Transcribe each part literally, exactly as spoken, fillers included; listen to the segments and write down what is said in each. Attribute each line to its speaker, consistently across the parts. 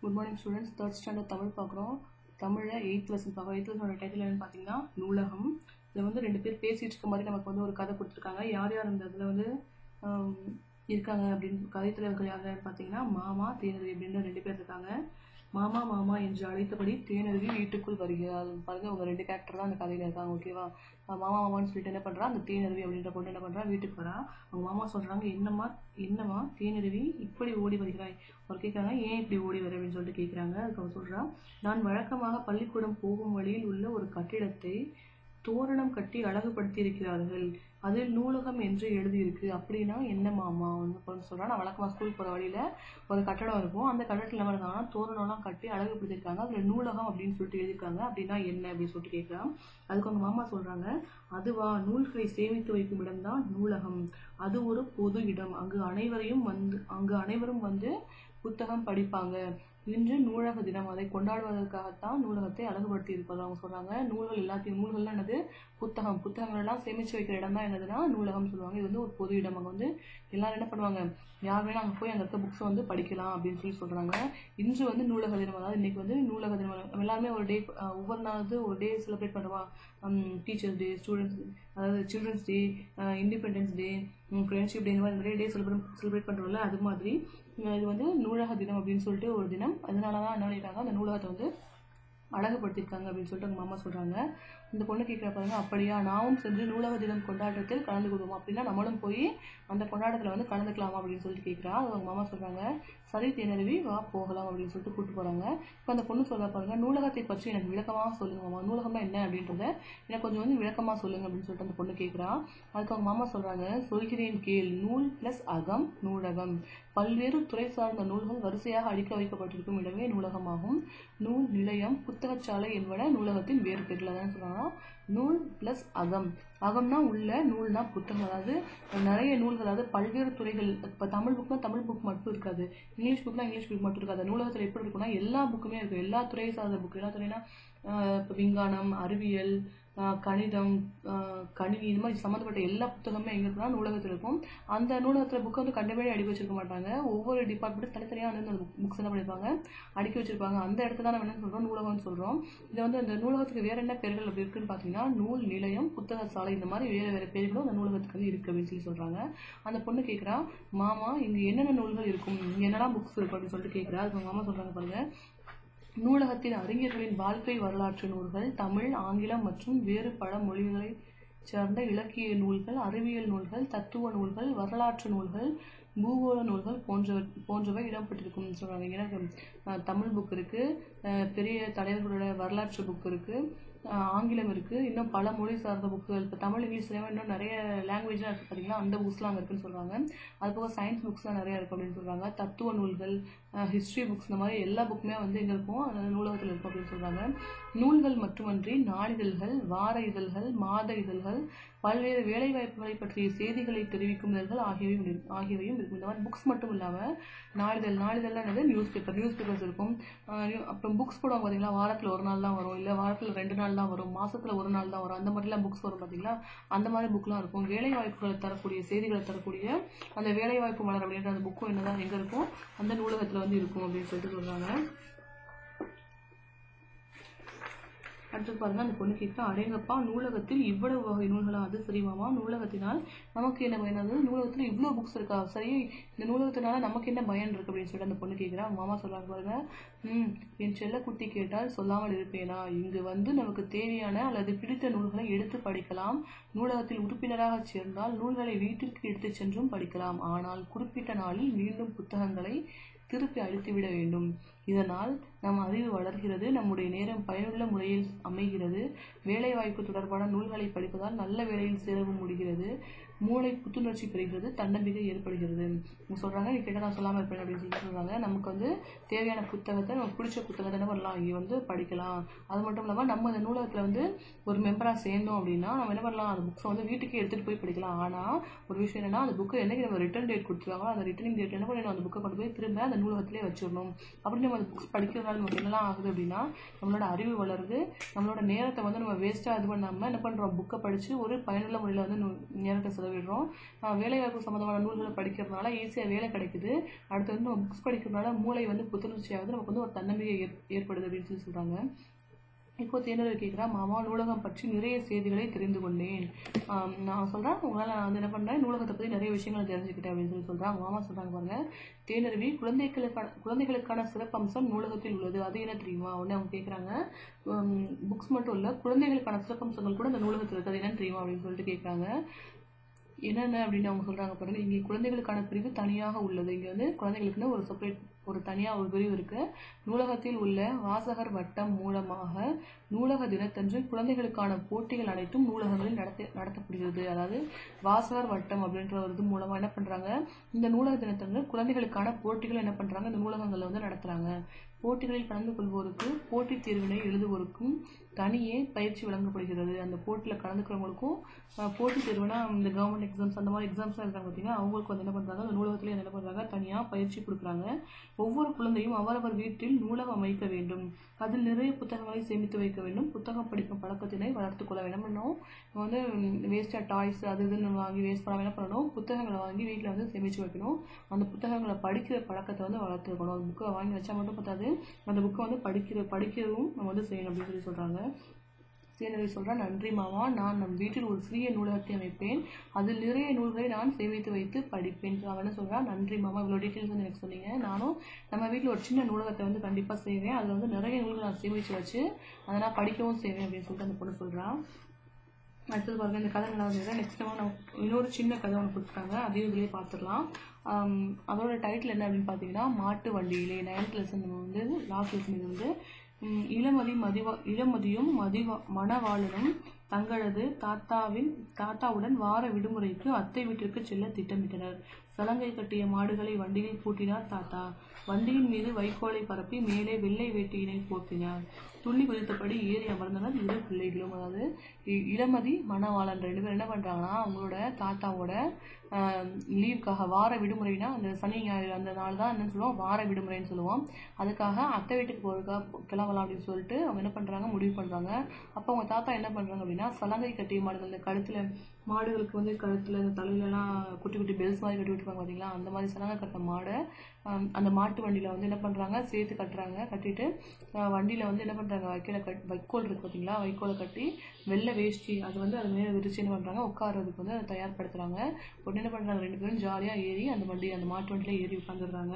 Speaker 1: Good morning students. Third standard Tamil பார்க்குறோம். தமிழில் eighth lesson பார்க்குறோம். எயித் லெசனோட டைட்டில் என்னன்னு பார்த்தீங்கன்னா நூலகம். இதில் வந்து ரெண்டு பேர் பேசிகிட்டு இருக்க மாதிரி நமக்கு வந்து ஒரு கதை கொடுத்துருக்காங்க. யார் யார் இந்த இதில் வந்து இருக்காங்க அப்படின்னு கதை தலைவர்கள் யாருன்னு பார்த்தீங்கன்னா மாமா தேனருவி அப்படின்னு ரெண்டு பேர் இருக்காங்க. மாமா மாமா என்று அழைத்தபடி தேனருவி வீட்டுக்குள் வருகிறார். பாருங்க, அவங்க ரெண்டு கேரக்டர் தான் அந்த கதையில் இருக்காங்க. ஓகேவா? மாமா மாமான்னு சொல்லிட்டு என்ன பண்ணுறா, அந்த தேனருவி அப்படின்ற பொண்ணு என்ன பண்ணுறா, வீட்டுக்கு வரா. அவங்க மாமா சொல்கிறாங்க, என்னம்மா என்னம்மா தேனருவி இப்படி ஓடி வருகிறாய்? அவர் கேட்குறாங்க, ஏன் இப்படி ஓடி வர அப்படின்னு சொல்லிட்டு கேட்குறாங்க. அதுக்கு அவர் சொல்கிறா, நான் வழக்கமாக பள்ளிக்கூடம் போகும் வழியில் உள்ள ஒரு கட்டிடத்தை தோரணம் கட்டி அழகுபடுத்தி இருக்கிறார்கள். அதில் நூலகம் என்று எழுதியிருக்கு. அப்படின்னா என்ன மாமா ஒன்று சொல்கிறா, நான் வழக்கமாக ஸ்கூல் போகிற வழியில் ஒரு கட்டடம் இருக்கும். அந்த கட்டடத்தில் என்ன இருக்காங்கன்னா தோரணம்லாம் கட்டி அழகுபடுத்தியிருக்காங்க. அதில் நூலகம் அப்படின்னு சொல்லிட்டு எழுதியிருக்காங்க. அப்படின்னா என்ன அப்படின்னு சொல்லிட்டு கேட்குறான். அதுக்கு அவங்க மாமா சொல்கிறாங்க, அதுவா, நூல்களை சேமித்து வைக்கும் இடம்தான் நூலகம். அது ஒரு பொது இடம். அங்கு அனைவரையும் வந்து அங்கு அனைவரும் வந்து புத்தகம் படிப்பாங்க. இன்று நூலக தினம். அதை கொண்டாடுவதற்காகத்தான் நூலகத்தை அழகுபடுத்தி இருப்பது. அவங்க சொல்றாங்க, நூல்கள் எல்லாத்தையும் நூல்கள்லாம் என்னது, புத்தகம் புத்தகங்கள் எல்லாம் சேமிச்சு வைக்கிற இடம் தான் என்னதுன்னா நூலகம் சொல்லுவாங்க. இது வந்து ஒரு பொது இடம். அங்கே வந்து எல்லாரும் என்ன பண்ணுவாங்க, யார் வேணா அங்கே போய் அங்கே இருக்க புக்ஸை வந்து படிக்கலாம் அப்படின்னு சொல்லி சொல்றாங்க. இன்று வந்து நூலக தினம், அதாவது இன்னைக்கு வந்து நூலக தினம். எல்லாருமே ஒரு டே, ஒவ்வொரு நாள் ஒரு டே செலிப்ரேட் பண்ணுவா. டீச்சர்ஸ் டே, ஸ்டூடெண்ட்ஸ், அதாவது children's day, independence day, friendship day, இந்த மாதிரி நிறைய டே செலிப்ரேட் செலிப்ரேட் பண்ணுறோம்ல, அது மாதிரி இது வந்து நூலக தினம் அப்படின்னு சொல்லிட்டு ஒரு தினம். அதனால தான் என்ன பண்ணிட்டாங்க, அந்த நூலகத்தை வந்து அழகுபடுத்திருக்காங்க அப்படின்னு சொல்லிட்டு அவங்க மாமா சொல்கிறாங்க. இந்த பொண்ணு கேட்குற பாருங்க, அப்படியா, நாமும் சென்று நூலக தினம் கொண்டாட்டத்தில் கலந்து கொள்வோம். அப்படின்னா நம்மளும் போய் அந்த கொண்டாட்டத்தில் வந்து கலந்துக்கலாமா அப்படின்னு சொல்லிட்டு கேட்குறா. அவங்க மாமா சொல்கிறாங்க, சரி தேனருவி, வா போகலாம் அப்படின்னு சொல்லிட்டு கூப்பிட்டு போகிறாங்க. இப்போ அந்த பொண்ணு சொல்ல பாருங்க, நூலகத்தை பற்றி எனக்கு விளக்கமாக சொல்லுங்க மாமா, நூலகம்னா என்ன அப்படின்றத எனக்கு கொஞ்சம் வந்து விளக்கமாக சொல்லுங்க அப்படின்னு சொல்லிட்டு அந்த பொண்ணு கேட்குறா. அதுக்கு அவங்க மாமா சொல்கிறாங்க, சொல்கிறேன் கேள். நூல் பிளஸ் அகம் நூலகம். பல்வேறு துறை சார்ந்த நூல்கள் வரிசையாக அடுக்க வைக்கப்பட்டிருக்கும் இடமே நூலகமாகும். நூல் நிலையம், புத்தகச்சாலை என்பன நூலகத்தின் வேறு பேரில் தான் சொல்கிறாங்க. நூல் பிளஸ் அகம். அகம்னா உள்ள, நூல்னா புத்தகம். அதாவது நிறைய நூல்கள், அதாவது பல்வேறு துறைகள். இப்போ தமிழ் புக்னா தமிழ் புக் மட்டும் இருக்காது, இங்கிலீஷ் புக்னா இங்கிலீஷ் புக் மட்டும் இருக்காது. நூலகத்தில் எப்படி இருக்குன்னா எல்லா புக்குமே இருக்கும். எல்லா துறையை சார்ந்த புக்கு. எல்லா துறைனா இப்போ விஞ்ஞானம், அறிவியல், கணிதம், கணினி, இது மாதிரி சம்மந்தப்பட்ட எல்லா புத்தகமே எங்கே இருக்குன்னா நூலகத்தில் இருக்கும். அந்த நூலகத்தில் புக்கை வந்து கண்டபடி அடுக்கி வச்சிருக்க மாட்டாங்க. ஒவ்வொரு டிபார்ட்மெண்ட்டும் தனித்தனியாக வந்து அந்த புக்ஸ் என்ன பண்ணியிருப்பாங்க, அடுக்கி வச்சிருப்பாங்க. அந்த இடத்துல தான் நம்ம என்ன சொல்கிறோம், நூலகம்னு சொல்கிறோம். இதை வந்து அந்த நூலகத்துக்கு வேற என்ன பேர்கள் அப்படி இருக்குன்னு பார்த்தீங்கன்னா நூல் நிலையம், புத்தக சாலை, இந்த மாதிரி வேறு வேறு பேர்களும் அந்த நூலகத்துக்கு வந்து இருக்குது அப்படின்னு சொல்லி சொல்கிறாங்க. அந்த பொண்ணு கேட்குறா, மாமா இங்கே என்னென்ன நூல்கள் இருக்கும், இங்கே என்னெல்லாம் புக்ஸ் இருக்கும் அப்படின்னு சொல்லிட்டு கேட்குறா. அதுக்கு மாமா சொல்கிறாங்க பாருங்க, நூலகத்தில் அறிஞர்களின் வாழ்க்கை வரலாற்று நூல்கள், தமிழ், ஆங்கிலம் மற்றும் வேறு பல மொழிகளை சார்ந்த இலக்கிய நூல்கள், அறிவியல் நூல்கள், தத்துவ நூல்கள், வரலாற்று நூல்கள், பூகோள நூல்கள் போன்றவை போன்றவை இடம்பெற்றிருக்கும்னு சொல்கிறாங்க. ஏன்னா தமிழ் புக் இருக்குது, பெரிய தலைவர்களோட வரலாற்று புக் இருக்குது, ஆங்கிலம் இருக்குது, இன்னும் பல மொழி சார்ந்த புக்குகள். இப்போ தமிழ், இங்கிலீஷ்லேயும் இன்னும் நிறைய லாங்குவேஜ்லாம் இருக்குது பார்த்தீங்கன்னா, அந்த புக்ஸ்லாம் அங்கே இருக்குன்னு சொல்கிறாங்க. அது போக சயின்ஸ் புக்ஸ்லாம் நிறையா இருக்குது அப்படின்னு சொல்கிறாங்க. தத்துவ நூல்கள், ஹிஸ்ட்ரி புக்ஸ், இந்த மாதிரி எல்லா புக்குமே வந்து எங்கே இருக்கும், அந்த நூலகத்தில் இருக்கும் அப்படின்னு சொல்கிறாங்க. நூல்கள் மட்டுமன்றி நாளிதழ்கள், வார இதழ்கள், மாத இதழ்கள், பல்வேறு வேலைவாய்ப்புகளை பற்றிய செய்திகளை தெரிவிக்கும் இதழ்கள் ஆகியவையும் ஆகியவையும் இருக்கும். இந்த மாதிரி புக்ஸ் மட்டும் இல்லாமல் நாளிதழ், நாளிதழ்லாம் என்னது, நியூஸ் பேப்பர், நியூஸ் பேப்பர்ஸ் இருக்கும். அப்புறம் புக்ஸ் போடுவாங்க பார்த்தீங்களா, வாரத்தில் ஒரு நாள் தான் வரும், இல்லை வாரத்தில் ரெண்டு நாள் தான் வரும், மாதத்தில் ஒரு நாள் தான் வரும், அந்த மாதிரிலாம் புக்ஸ் வரும் பார்த்தீங்களா, அந்த மாதிரி புக்லாம் இருக்கும். வேலைவாய்ப்புகளை தரக்கூடிய செய்திகளை தரக்கூடிய அந்த வேலைவாய்ப்பு மலர் அப்படின்ற அந்த புக்கும் என்னதான் எங்கே இருக்கும், அந்த நூலகத்தில் வந்து இருக்கும் அப்படின்னு சொல்லிட்டு சொல்கிறாங்க. அடுத்து பாருங்க, அந்த பொண்ணு கேட்க, அடேங்கப்பா, நூலகத்தில் இவ்வளவு வகை நூல்களா, அது சரிமாமா, நூலகத்தினால் நமக்கு என்ன பயன், அதாவது நூலகத்தில் இவ்வளோ புக்ஸ் இருக்கா, சரி இந்த நூலகத்தினால நமக்கு என்ன பயன் இருக்கு அப்படின்னு சொல்லிட்டு அந்த பொண்ணு கேட்குறா. மாமா சொல்றாங்க பாருங்க, ம் என் செல்ல குட்டி கேட்டால் சொல்லாமல் இருப்பேனா, இங்கு வந்து நமக்கு தேவையான அல்லது பிடித்த நூல்களை எடுத்து படிக்கலாம். நூலகத்தில் உறுப்பினராக சேர்ந்தால் நூல்களை வீட்டிற்கு எடுத்து சென்றும் படிக்கலாம். ஆனால் குறிப்பிட்ட நாளில் மீண்டும் புத்தகங்களை திருப்பி அளித்துவிட வேண்டும். இதனால் நம் அறிவு வளர்கிறது, நம்முடைய நேரம் பயனுள்ள முறையில் அமைகிறது. வேலைவாய்ப்பு தொடர்பான நூல்களை படிப்பதால் நல்ல வேலையில் சேரவும் முடிகிறது. மூளை புத்துணர்ச்சி பெறுகிறது, தன்னம்பிக்கை ஏற்படுகிறது. அவங்க சொல்கிறாங்க, நீ கேட்டால் நான் சொல்லாமல் இருப்பேன் அப்படின்னு சொல்லி சொல்கிறாங்க. நமக்கு வந்து தேவையான புத்தகத்தை, நமக்கு பிடிச்ச புத்தகத்தை என்ன பண்ணலாம், இங்கே வந்து படிக்கலாம். அது மட்டும் இல்லாமல் நம்ம இந்த நூலகத்தில் வந்து ஒரு மெம்பராக சேர்ந்தோம் அப்படின்னா நம்ம என்ன பண்ணலாம், அந்த புக்ஸை வந்து வீட்டுக்கே எடுத்துகிட்டு போய் படிக்கலாம். ஆனால் ஒரு விஷயம் என்னென்னா, அந்த புக்கு என்னைக்கு நம்ம ரிட்டர்ன் டேட் கொடுத்துருவாங்களோ அந்த ரிட்டர்னிங் டேட் என்ன பண்ணணும், அந்த புக்கை கொண்டு போய் திரும்ப அந்த நூலகத்திலே வச்சிடணும். அப்படி நம்ம அந்த புக்ஸ் படிக்கிறதுனால நமக்கு என்னெல்லாம் ஆகுது அப்படின்னா, நம்மளோட அறிவு வளருது, நம்மளோட நேரத்தை வந்து நம்ம வேஸ்ட்டாக இது பண்ணாமல் என்ன பண்ணுறோம், புக்கை படித்து ஒரு பயனுள்ள முறையில் வந்து நேரத்தை செலவு உதவிடுறோம். வேலைவாய்ப்பு சம்மந்தமான நூல்களை படிக்கிறதுனால ஈஸியாக வேலை கிடைக்குது. அடுத்து வந்து நம்ம புக்ஸ் படிக்கிறதுனால மூளை வந்து புத்துணர்ச்சியாகுது, நமக்கு வந்து ஒரு தன்னம்பிக்கை ஏற் ஏற்படுது அப்படின்னு சொல்லி சொல்கிறாங்க. இப்போ தேர்ந்தெடுக்க கேட்குறா, மாமா நூலகம் பற்றி நிறைய செய்திகளை தெரிந்து கொண்டேன். நான் சொல்கிறேன், உங்களால் நான் வந்து என்ன பண்ணுறேன், நூலகத்தை பற்றி நிறைய விஷயங்களை தெரிஞ்சுக்கிட்டேன் அப்படின்னு சொல்லி சொல்கிறேன். மாமா சொல்கிறாங்க பாருங்க, தேனருவி குழந்தைகளுக்கான குழந்தைகளுக்கான சிறப்பம்சம் நூலகத்தில் உள்ளது, அது என்ன தெரியுமா? உடனே அவங்க கேட்குறாங்க, புக்ஸ் மட்டும் இல்லை, குழந்தைகளுக்கான சிறப்பம்சங்கள் கூட அந்த நூலகத்தில் இருக்குது, அது என்னன்னு தெரியுமா அப்படின்னு சொல்லிட்டு கேட்குறாங்க. என்னென்ன அப்படின்னு அவங்க சொல்கிறாங்க பாருங்க, இங்கே குழந்தைகளுக்கான பிரிவு தனியாக உள்ளது. இங்கே வந்து குழந்தைகளுக்குன்னு ஒரு செப்பரேட் ஒரு தனியாக ஒரு பிரிவு இருக்குது. நூலகத்தில் உள்ள வாசகர் வட்டம் மூலமாக நூலக தினத்தன்று குழந்தைகளுக்கான போட்டிகள் அனைத்தும் நூலகங்களில் நடத்த நடத்தப்படுகிறது. அதாவது வாசகர் வட்டம் அப்படின்ற ஒரு இது மூலமாக என்ன பண்ணுறாங்க, இந்த நூலக தினத்தன்று குழந்தைகளுக்கான போட்டிகள் என்ன பண்ணுறாங்க, இந்த நூலகங்களில் வந்து நடத்துகிறாங்க. போட்டிகளில் கலந்து கொள்வோருக்கு போட்டித் தேர்வினை எழுதுவோருக்கும் தனியே பயிற்சி வழங்கப்படுகிறது. அந்த போட்டியில் கலந்துக்கிறவங்களுக்கும் போட்டித் தேர்வுனா இந்த கவர்மெண்ட் எக்ஸாம்ஸ் அந்த மாதிரி எக்ஸாம்ஸ்லாம் இருக்காங்க பார்த்தீங்கன்னா, அவங்களுக்கு வந்து என்ன பண்ணுறாங்க, அந்த நூலகத்தில் என்ன பண்ணுறாங்க, தனியாக பயிற்சி கொடுக்குறாங்க. ஒவ்வொரு குழந்தையும் அவரவர் வீட்டில் நூலகம் அமைக்க வேண்டும், அதில் நிறைய புத்தகங்களை சேமித்து வைக்க வேண்டும், புத்தகம் படிக்கும் பழக்கத்தினை வளர்த்து கொள்ள வேண்டும். பண்ணணும் வந்து வேஸ்ட்டாக டாய்ஸ் அது இதுன்னு வாங்கி வேஸ்ட் பண்ணாமல் என்ன பண்ணணும், புத்தகங்களை வாங்கி வீட்டில் வந்து சேமித்து வைக்கணும். அந்த புத்தகங்களை படிக்கிற பழக்கத்தை வந்து வளர்த்துக்கணும். அந்த புக்கை வாங்கி வச்சா மட்டும் பார்த்தாது, அந்த புக்கை வந்து படிக்கிற படிக்கிறதும் நம்ம வந்து செய்யணும் அப்படின்னு சொல்லி சொல்கிறாங்க. தேனருவி சொல்கிறேன், நன்றி மாமா, நான் நம் வீட்டில் ஒரு சிறிய நூலகத்தை அமைப்பேன், அதில் நிறைய நூல்களை நான் சேமித்து வைத்து படிப்பேன். அவன் என்ன சொல்கிறான், நன்றி மாமா, இவ்வளோ டீட்டெயில்ஸ் வந்து எனக்கு சொன்னீங்க, நானும் நம்ம வீட்டில் ஒரு சின்ன நூலகத்தை வந்து கண்டிப்பாக செய்வேன், அதில் வந்து நிறைய நூல்களை நான் சேமித்து வச்சு அதை நான் படிக்கவும் செய்வேன் அப்படின்னு சொல்லிட்டு அந்த பொண்ணு சொல்கிறான். அடுத்தது பாருங்கள், இந்த கதை நல்லா வந்து நெக்ஸ்ட் டைம் நம்ம இன்னொரு சின்ன கதை ஒன்று கொடுத்துருக்காங்க, அதையும் இதுலேயே பார்த்துடலாம். அதோட டைட்டில் என்ன அப்படின்னு பார்த்தீங்கன்னா, மாட்டு வண்டியிலே. நைன்த் லெசன் வந்து லாஸ்ட் லெசன் இது வந்து இளமதி மதிவா இளமதியும் மதிவா மணவாளனும் தங்களது தாத்தாவின் தாத்தாவுடன் வார விடுமுறைக்கு அத்தை வீட்டிற்கு செல்ல திட்டமிட்டனர். சலங்கை கட்டிய மாடுகளை வண்டியில் பூட்டினார் தாத்தா. வண்டியின் மீது வைக்கோலை பரப்பி மேலே வெள்ளை வேட்டியினை போர்த்தினார். துள்ளி குதித்தபடி ஏறி அமர்ந்தனர் இரு பிள்ளைகளும். அதாவது இளமதி மணவாளன் ரெண்டு பேரும் என்ன பண்ணுறாங்கன்னா, அவங்களோட தாத்தாவோட லீவுக்காக வார விடுமுறைனா அந்த சனி ஞாயிறு அந்த நாள் தான் என்னன்னு சொல்லுவோம், வார விடுமுறைன்னு சொல்லுவோம். அதுக்காக அத்தை வீட்டுக்கு போகிறதுக்காக கிளம்பலாம் அப்படின்னு சொல்லிட்டு அவங்க என்ன பண்ணுறாங்க, முடிவு பண்ணுறாங்க. அப்போ அவங்க தாத்தா என்ன பண்ணுறாங்க அப்படின்னா, சலங்கை கட்டிய மாடுகள், இந்த கழுத்தில் மாடுகளுக்கு வந்து கழுத்தில் இந்த தலையிலலாம் குட்டி குட்டி பெல்ஸ் மாதிரி கட்டி விட்டுருப்பாங்க பார்த்தீங்களா, அந்த மாதிரி சலங்கை கட்டின மாடை அந்த மாட்டு வண்டியில் வந்து என்ன பண்ணுறாங்க, சேர்த்து கட்டுறாங்க. கட்டிட்டு வண்டியில் வந்து என்ன பண்ணுறாங்க, வைக்கோலை கட் வைக்கோல் இருக்குது பார்த்தீங்களா, வைக்கோலை கட்டி வெள்ளை வேஷ்டி அது வந்து அது மேலே விரிச்சு என்ன பண்ணுறாங்க, உட்காரதுக்கு வந்து அதை தயார்படுத்துகிறாங்க. உடனே என்ன பண்ணுறாங்க, ரெண்டு பேரும் ஜாலியாக ஏறி அந்த வண்டி அந்த மாட்டு வண்டியில் ஏறி உட்காந்துடுறாங்க.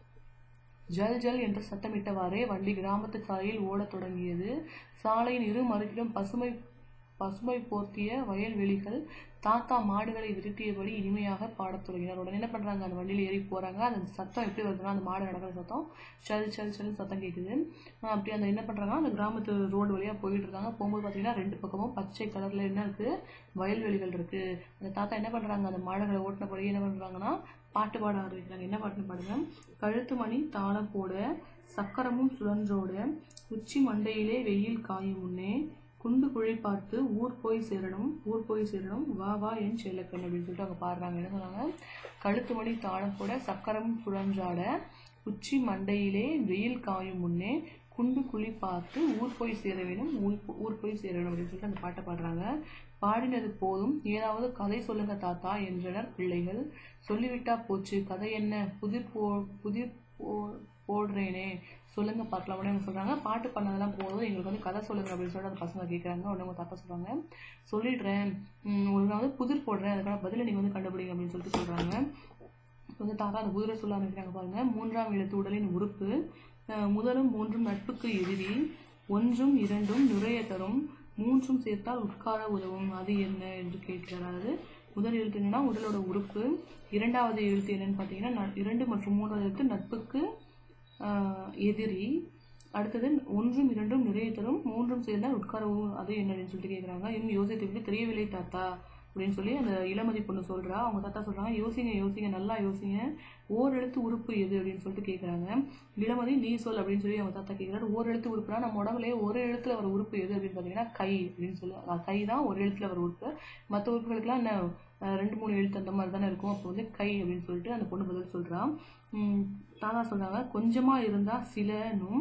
Speaker 1: ஜல் ஜல் என்று சத்தமிட்டவாறே வண்டி கிராமத்து சாலையில் ஓடத் தொடங்கியது. சாலையின் இரு மறுக்கிலும் பசுமை பசுமை போர்த்திய வயல்வெளிகள். தாத்தா மாடுகளை விரட்டியபடி இனிமையாக பாடத் தொடங்கினார். உடனே என்ன பண்ணுறாங்க, அந்த வண்டியில் ஏறி போகிறாங்க. அந்த சத்தம் எப்படி வருதுன்னா, அந்த மாடு நடக்கிற சத்தம் சல் சல் சல் சத்தம் கேட்குது. அப்படி அந்த என்ன பண்ணுறாங்கன்னா, அந்த கிராமத்து ரோடு வழியாக போயிட்டு இருக்காங்க. போகும்போது பார்த்தீங்கன்னா ரெண்டு பக்கமும் பச்சை கலரில் என்ன இருக்குது, வயல்வெளிகள் இருக்குது. அந்த தாத்தா என்ன பண்ணுறாங்க, அந்த மாடுகளை ஓட்டினபடி என்ன பண்ணுறாங்கன்னா பாட்டு பாட ஆரம்பிக்கிறாங்க. என்ன பாட்டுன்னு பாடுங்க, கழுத்து மணி தாளம் போட சக்கரமும் சுழன்றோட உச்சி மண்டையிலே வெயில் காயும் முன்னே குண்டு குழி பார்த்து ஊர் போய் சேரணும் ஊர் போய் சேரணும் வா வா என் செல்லக்கண் அப்படின்னு சொல்லிட்டு அவங்க பாடுறாங்க. என்ன சொன்னாங்க, கழுத்து மணி தாளம் போட சக்கரம் சுழன்றாட உச்சி மண்டையிலே வெயில் காயும் முன்னே குண்டு குழி பார்த்து ஊர் போய் சேர வேணும் ஊர் ஊர் போய் சேரணும் அப்படின்னு சொல்லிட்டு அந்த பாட்டை பாடுறாங்க. பாடினது போதும், ஏதாவது கதை சொல்லுங்க தாத்தா என்றனர் பிள்ளைகள். சொல்லிவிட்டா போச்சு, கதை என்ன, புதிர் போ புதிர் போ போடுறேனே சொல்லுங்க பார்க்கலாம் அப்படின்னு சொல்கிறாங்க. பாட்டு பண்ணதெல்லாம் போதும், எங்களுக்கு வந்து கதை சொல்லுங்க அப்படின்னு சொல்லிட்டு அந்த பசங்க கேட்குறாங்க. உடனே உங்கள் தாத்தா சொல்கிறாங்க, சொல்லிடுறேன், உங்களுக்கு வந்து புதிர் போடுறேன், அதுக்கான பதிலை நீங்கள் வந்து கண்டுபிடிங்க அப்படின்னு சொல்லிட்டு சொல்கிறாங்க. இப்போ வந்து தாத்தா அந்த புதிரை சொல்ல ஆரம்பிக்கிறாங்க பாருங்கள். மூன்றாம் எழுத்து உடலின் உறுப்பு, முதலும் மூன்றும் நட்புக்கு எதிரி, ஒன்றும் இரண்டும் நுரைய தரும், மூன்றும் சேர்த்தால் உட்கார உதவும், அது என்ன என்று கேட்கிறார். அதாவது முதல் எழுத்து என்னன்னா உடலோட உறுப்பு, இரண்டாவது எழுத்து என்னன்னு பார்த்தீங்கன்னா இரண்டு மற்றும் மூன்றாவது எழுத்து நட்புக்கு எதிரி, அடுத்தது ஒன்றும் இரண்டும் நிறைய தரும், மூன்றும் சேர்ந்தால் உட்காரவும், அது என்ன அப்படின்னு சொல்லிட்டு கேட்குறாங்க. இன்னும் யோசித்துவிட்டு தெரியவில்லை தாத்தா அப்படின்னு சொல்லி அந்த இளமதி பொண்ணு சொல்கிறா. அவங்க தாத்தா சொல்கிறாங்க, யோசிங்க யோசிங்க நல்லா யோசிங்க, ஓர் எழுத்து உறுப்பு எது அப்படின்னு சொல்லிட்டு கேட்குறாங்க. இளமதி நீ சொல் அப்படின்னு சொல்லி அவங்க தாத்தா கேட்குறாரு. ஓர் எழுத்து உறுப்புனா நம்ம உடம்புலேயே ஒரு எழுத்துல வர உறுப்பு எது அப்படின்னு பார்த்தீங்கன்னா கை அப்படின்னு சொல்லி, கை தான் ஒரு எழுத்துல வர உறுப்பு. மற்ற உறுப்புகளுக்கெல்லாம் என்ன ரெண்டு மூணு எழுத்து அந்த மாதிரி தானே இருக்கும். அப்போ வந்து கை அப்படின்னு சொல்லிட்டு அந்த பொண்ணு பதில் சொல்கிறான். தாத்தா சொல்கிறாங்க, கொஞ்சமாக இருந்தால் சிலனும்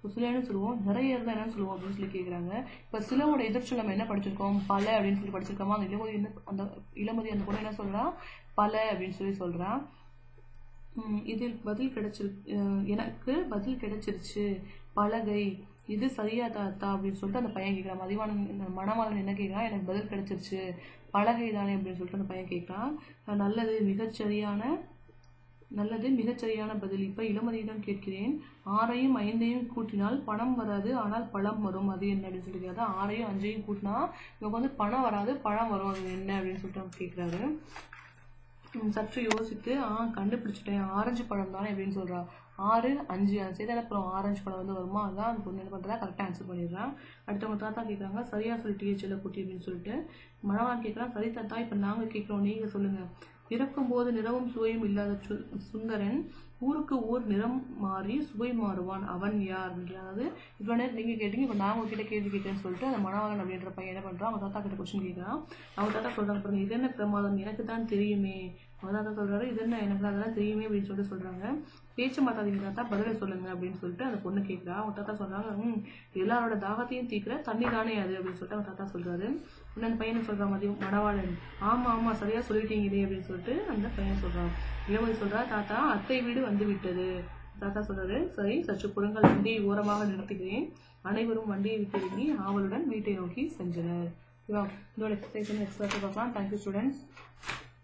Speaker 1: சிலன்னு சொல்லுவோம், நிறைய இருந்தால் என்னன்னு சொல்லுவோம் அப்படின்னு சொல்லி கேட்குறாங்க. இப்போ சிலவோட எதிர்ச்சொல் நம்ம என்ன படிச்சிருக்கோம், பல அப்படின்னு சொல்லி படிச்சிருக்கோமா? அந்த இளமதி என்ன அந்த இளமதி அந்த பொண்ணு என்ன சொல்றா, பல அப்படின்னு சொல்லி சொல்றா. இதில் பதில் கிடைச்சிரு எனக்கு பதில் கிடைச்சிருச்சு, பலகை, இது சரியா தாத்தா அப்படின்னு சொல்லிட்டு அந்த பையன் கேட்குறான். மதிவாணன் மணவாளன் என்ன கேட்குறான், எனக்கு பதில் கிடைச்சிருச்சு, பலகை தானே அப்படின்னு சொல்லிட்டு அந்த பையன் கேட்குறான். நல்லது, மிகச்சரியான நல்லது மிகச்சரியான பதில். இப்போ இளமதியிடம் கேட்கிறேன், ஆறையும் ஐந்தையும் கூட்டினால் பணம் வராது, ஆனால் பழம் வரும், அது என்ன அப்படின்னு சொல்லி கேட்குறாரு. ஆறையும் அஞ்சையும் கூட்டினா இவங்க வந்து பணம் வராது, பழம் வரும், அது என்ன அப்படின்னு சொல்லிட்டு அவங்க கேட்குறாரு. சற்று யோசித்து ஆ கண்டுபிடிச்சிட்டேன், ஆரஞ்சு பழம் தானே அப்படின்னு சொல்றா. ஆறு அஞ்சு அது சேர்த்து அப்புறம் ஆரஞ்சு பழம் வந்து வருமா, அதான் அந்த பொண்ணு என்ன பண்ணுறதா கரெக்டாக ஆன்சர் பண்ணிடுறான். அடுத்தவங்க தாத்தா கேட்குறாங்க, சரியா சொல்லிட்டு செல்ல குட்டி அப்படின்னு சொல்லிட்டு. மணவான் கேட்குறான், சரி தாத்தா, இப்போ நாங்கள் கேட்குறோம், நீங்கள் சொல்லுங்கள். பிறக்கும் போது நிறமும் சுவையும் இல்லாத சுந்தரன் ஊருக்கு ஊர் நிறம் மாறி சுவை மாறுவான், அவன் யார் அப்படின்ற. அதாவது இவ்வளோ நேரம் நீங்கள் கேட்டீங்க, இப்போ நான் உங்ககிட்ட கேள்வி கேட்குறேன்னு சொல்லிட்டு அந்த மணவாளன் அப்படின்ற பையன் என்ன பண்ணுறான், அவங்க தாத்தா கிட்ட கொஸ்டின் கேட்குறான். அவங்க தாத்தா சொல்கிறாங்க, பாருங்க, இது என்ன பிரமாதம், எனக்கு தான் தெரியுமே. அவங்க தாத்தா சொல்கிறாரு, இது என்ன எனக்கு அதெல்லாம் தெரியுமே அப்படின்னு சொல்லிட்டு சொல்கிறாங்க. பேச்சு மாத்தாதீங்க தாத்தா, பதிலை சொல்லுங்க அப்படின்னு சொல்லிட்டு அந்த பொண்ணு கேட்குறா. அவங்க தாத்தா சொல்கிறாங்க, ம் எல்லாரோட தாகத்தையும் தீக்கிற தண்ணி தானே அது அப்படின்னு சொல்லிட்டு அவங்க தாத்தா சொல்கிறாரு. இன்னொன்று பையனை சொல்கிறான் மதியம் மணவாளன், ஆமாம் ஆமாம் சரியா சொல்லிட்டீங்களே அப்படின்னு சொல்லிட்டு அந்த பையன் சொல்கிறான். இளமதி சொல்கிறா, தாத்தா அத்தை வீடு வந்து விட்டது. தாத்தா சொல்கிறாரு, சரி சற்று பொருங்கள், வண்டியை ஓரமாக நிறுத்துகிறேன். அனைவரும் வண்டியை விட்டு இறங்கி ஆவலுடன் வீட்டை நோக்கி சென்றனர். இதோட எக்ஸசைஸ் எக்ஸ்ட்ரா பார்க்கலாம். Thank you students.